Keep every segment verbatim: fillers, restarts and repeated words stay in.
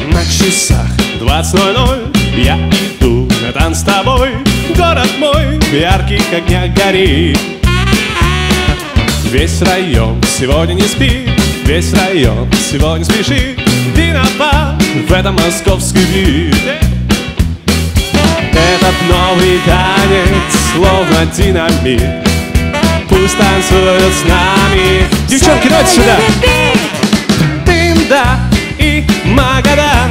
На часах двадцать ноль ноль, я иду на танц с тобой. Город мой в ярких огнях горит. Весь район сегодня не спит, весь район сегодня спешит. Виноват в этом московский бит. Этот новый танец словно динамит, пусть танцуют с нами. Девчонки, давайте сюда. Тында и Магадан,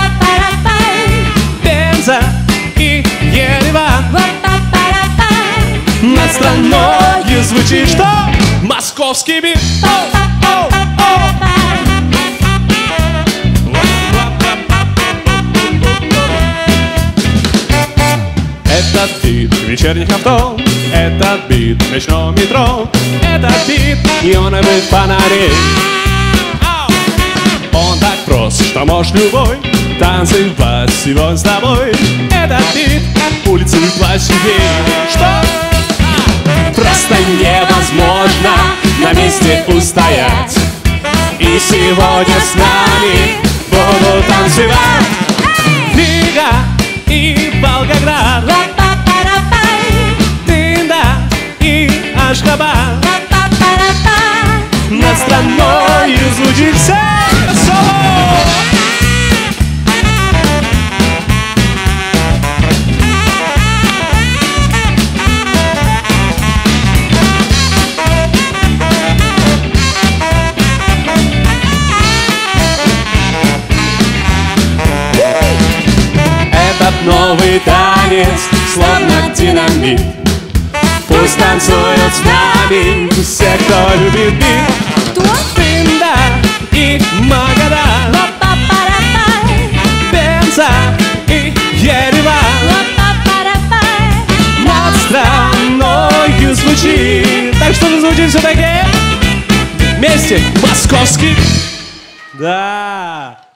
Пенза и Ереван. Над страной звучит что? Московский бит. Этот бит вечерних авто, этот бит ночного метро, этот бит неоновых фонарей. Он так прост, что можешь любой танцевать сегодня с тобой. Этот бит улицы площадей. Что? Просто невозможно на месте устоять. И сегодня с нами будут танцевать Рига и Волгоград, Тында и Ашхабад. Над страной звучит все соло. Этот новый танец словно динамит, пусть танцуют с нами все, кто любит бит. Тында и Магадан, Пенза и Ереван. Над страной звучит. Так что же звучит все-таки? Вместе московский. Да.